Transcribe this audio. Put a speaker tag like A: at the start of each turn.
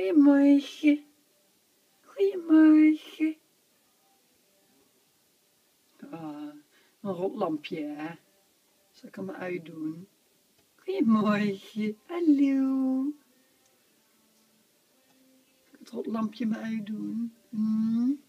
A: Goedemorgen. Goedemorgen. Ah, een rot lampje, hè? Zal ik hem maar uitdoen? Goedemorgen. Hallo. Zal ik het rot lampje maar uitdoen?